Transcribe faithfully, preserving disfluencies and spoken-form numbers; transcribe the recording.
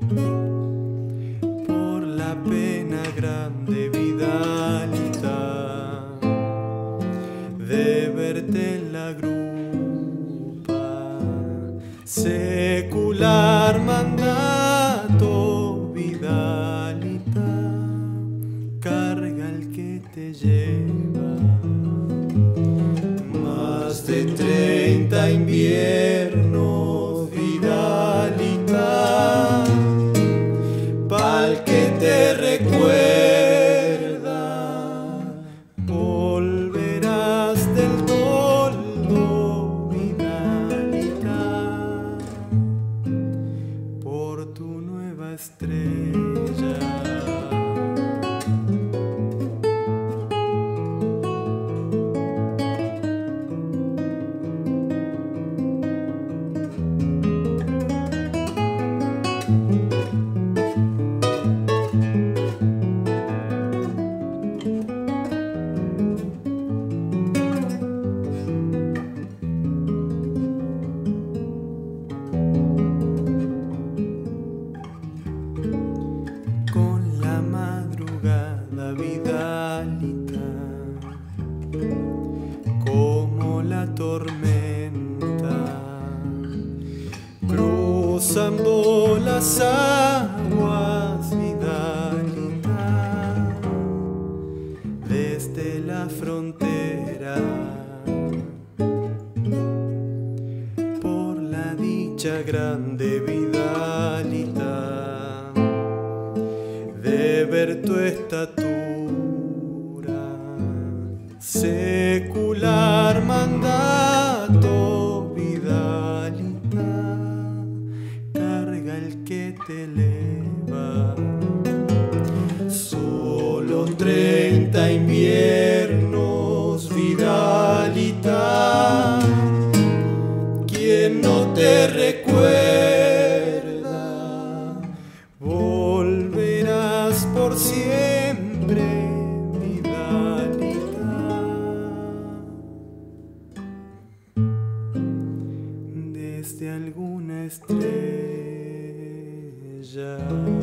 por la pena grande, Vidalita, de verte en la grupa. Secular mandato, Vidalita, carga el que te lleva. Más de treinta inviernos, Vidalita, pa'l que te recuerda. Volverás del toldo, Vidalita, por tu nueva estrella. Con la madrugada, Vidalita, como la tormenta, cruzando las aguas, Vidalita, desde la frontera, por la dicha grande, Vidalita, de ver tu estatura. Secular mandato, Vidalita, carga el que te eleva. Solo treinta inviernos, Vidalita, quien no te recuerda. Volverás por siempre, Vidalita, desde alguna estrella.